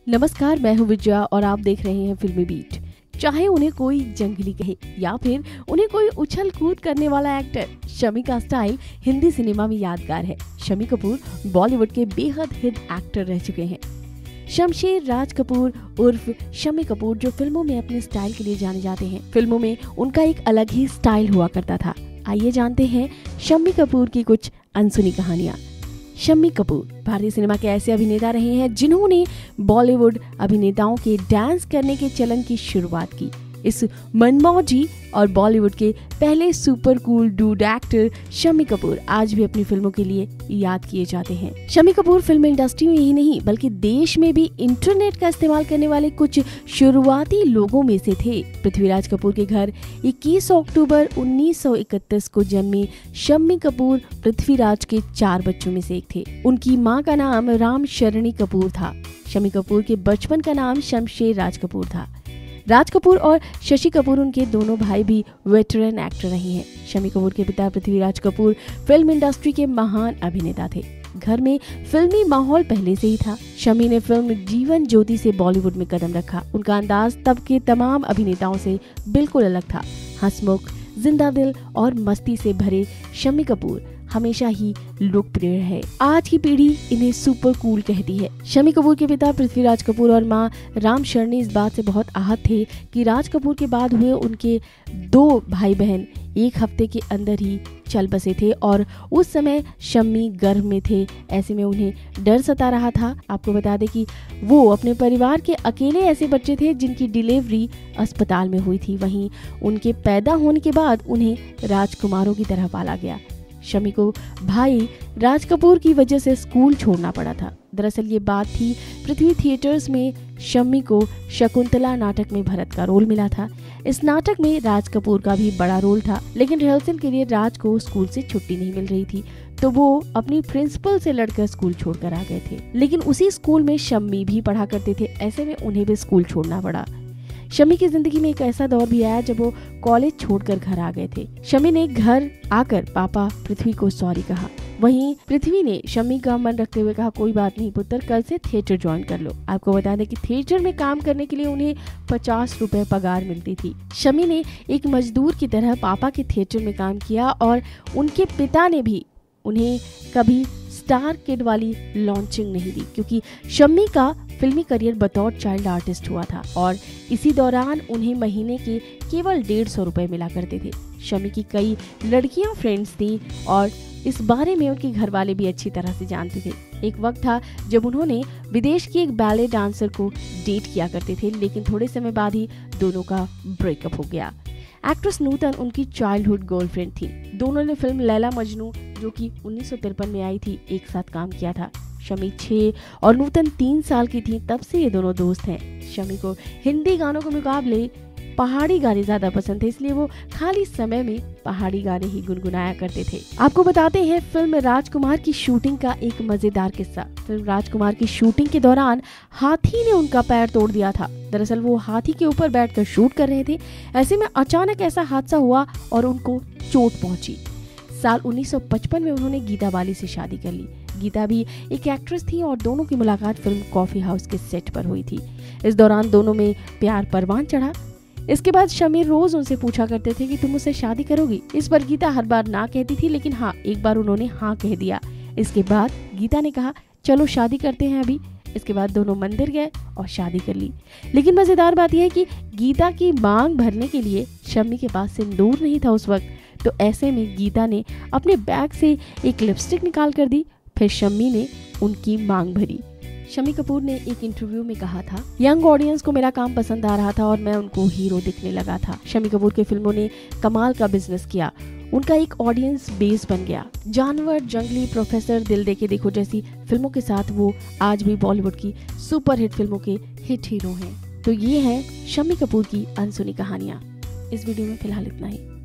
नमस्कार, मैं हूँ विजया और आप देख रहे हैं फिल्मी बीट। चाहे उन्हें कोई जंगली कहे या फिर उन्हें कोई उछल कूद करने वाला एक्टर, शमी का स्टाइल हिंदी सिनेमा में यादगार है। शमी कपूर बॉलीवुड के बेहद हिट एक्टर रह चुके हैं। शमशेर राज कपूर उर्फ शमी कपूर जो फिल्मों में अपने स्टाइल के लिए जाने जाते हैं। फिल्मों में उनका एक अलग ही स्टाइल हुआ करता था। आइए जानते हैं शमी कपूर की कुछ अनसुनी कहानियां। शम्मी कपूर भारतीय सिनेमा के ऐसे अभिनेता रहे हैं जिन्होंने बॉलीवुड अभिनेताओं के डांस करने के चलन की शुरुआत की। इस मनमौजी और बॉलीवुड के पहले super cool dude actor Shammi Kapoor आज भी अपनी फिल्मों के लिए याद किए जाते हैं। शम्मी कपूर फिल्म इंडस्ट्री में ही नहीं बल्कि देश में भी इंटरनेट का इस्तेमाल करने वाले कुछ शुरुआती लोगों में से थे। पृथ्वीराज कपूर के घर 21 अक्टूबर 1931 को जन्मे शम्मी कपूर पृथ्वीराज के 4 बच्चों में से एक थे। उनकी मां का नाम रामशरणी कपूर था। शम्मी कपूर के बचपन का नाम शमशेर राज कपूर था। राज कपूर और शशि कपूर उनके दोनों भाई भी वेटरन एक्टर रहे हैं। शम्मी कपूर के पिता पृथ्वीराज कपूर फिल्म इंडस्ट्री के महान अभिनेता थे। घर में फिल्मी माहौल पहले से ही था। शम्मी ने फिल्म जीवन ज्योति से बॉलीवुड में कदम रखा। उनका अंदाज तब के तमाम अभिनेताओं से बिल्कुल अलग था। हंसमुख, जिंदा दिल और मस्ती से भरे शम्मी कपूर हमेशा ही लोकप्रिय है। आज की पीढ़ी इन्हें सुपर कूल कहती है। शम्मी कपूर के पिता पृथ्वीराज कपूर और मां रामशरणी इस बात से बहुत आहत थे कि राज कपूर के बाद हुए उनके 2 भाई बहन एक हफ्ते के अंदर ही चल बसे थे और उस समय शम्मी गर्भ में थे। ऐसे में उन्हें डर सता रहा था। आपको बता दें कि वो अपने परिवार के अकेले ऐसे बच्चे थे जिनकी डिलीवरी अस्पताल में हुई थी। वहीं उनके पैदा होने के बाद उन्हें राजकुमारों की तरह पाला गया। शम्मी को भाई राज कपूर की वजह से स्कूल छोड़ना पड़ा था। दरअसल ये बात थी, पृथ्वी थिएटर्स में शम्मी को शकुंतला नाटक में भरत का रोल मिला था। इस नाटक में राज कपूर का भी बड़ा रोल था, लेकिन रिहर्सल के लिए राज को स्कूल से छुट्टी नहीं मिल रही थी, तो वो अपनी प्रिंसिपल से लड़कर स्कूल छोड़कर आ गए थे। लेकिन उसी स्कूल में शम्मी भी पढ़ा करते थे। ऐसे में उन्हें भी स्कूल छोड़ना पड़ा। शम्मी की जिंदगी में एक ऐसा दौर भी आया जब वो कॉलेज छोड़कर घर आ गए थे। शम्मी ने घर आकर पापा पृथ्वी को सॉरी कहा। वहीं पृथ्वी ने शम्मी का मन रखते हुए कहा, कोई बात नहीं पुत्र, कल से थिएटर ज्वाइन कर लो। आपको बता दें कि थिएटर में काम करने के लिए उन्हें 50 रुपए पगार मिलती थी। शम्मी ने एक मजदूर की तरह पापा के थिएटर में काम किया और उनके पिता ने भी उन्हें कभी स्टार किड वाली लॉन्चिंग नहीं दी, क्योंकि शम्मी का फिल्मी करियर बतौर चाइल्ड आर्टिस्ट हुआ था और इसी दौरान उन्हें महीने के केवल 150 रुपए मिला करते थे। शम्मी की कई लड़कियां फ्रेंड्स थी और इस बारे में उनके घर वाले भी अच्छी तरह से जानते थे। एक वक्त था जब उन्होंने विदेश की एक बैले डांसर को डेट किया करते थे, लेकिन थोड़े समय बाद ही दोनों का ब्रेकअप हो गया। एक्ट्रेस नूतन उनकी चाइल्डहुड गर्लफ्रेंड थी। दोनों ने फिल्म लैला मजनू जो कि 1953 में आई थी, एक साथ काम किया था। शम्मी 6 और नूतन 3 साल की थी तब से ये दोनों दोस्त हैं। शम्मी को हिंदी गानों के मुकाबले पहाड़ी गाने ज्यादा पसंद थे, इसलिए वो खाली समय में पहाड़ी गाने ही गुनगुनाया करते थे। आपको बताते हैं फिल्म राजकुमार की शूटिंग का एक मजेदार किस्सा। फिल्म राजकुमार की शूटिंग के दौरान हाथी ने उनका पैर तोड़ दिया था। दरअसल वो हाथी के ऊपर बैठकर शूट कर रहे थे। ऐसे में अचानक ऐसा हादसा हुआ और उनको चोट पहुंची। साल 1955 में उन्होंने गीता बाली से शादी कर ली। गीता भी एक एक्ट्रेस थी और दोनों की मुलाकात फिल्म कॉफी हाउस के सेट पर हुई थी। इस दौरान दोनों में प्यार परवान चढ़ा। इसके बाद शम्मी रोज उनसे पूछा करते थे कि तुम मुझसे शादी करोगी। इस पर गीता हर बार ना कहती थी, लेकिन हाँ, एक बार उन्होंने हाँ कह दिया। इसके बाद गीता ने कहा, चलो शादी करते हैं अभी। इसके बाद दोनों मंदिर गए और शादी कर ली। लेकिन मजेदार बात यह है कि गीता की मांग भरने के लिए शम्मी के पास सिंदूर नहीं था उस वक्त। तो ऐसे में गीता ने अपने बैग से एक लिपस्टिक निकाल कर दी। फिर शम्मी ने उनकी मांग भरी। शम्मी कपूर ने एक इंटरव्यू में कहा था, यंग ऑडियंस को मेरा काम पसंद आ रहा था और मैं उनको हीरो दिखने लगा था। शम्मी कपूर के फिल्मों ने कमाल का बिजनेस किया। उनका एक ऑडियंस बेस बन गया। जानवर, जंगली, प्रोफेसर, दिल दे के देखो जैसी फिल्मों के साथ वो आज भी बॉलीवुड की सुपर हिट फिल्मों के हिट हीरो हैं। तो ये है शम्मी कपूर की अनसुनी कहानियां। इस वीडियो में फिलहाल इतना ही।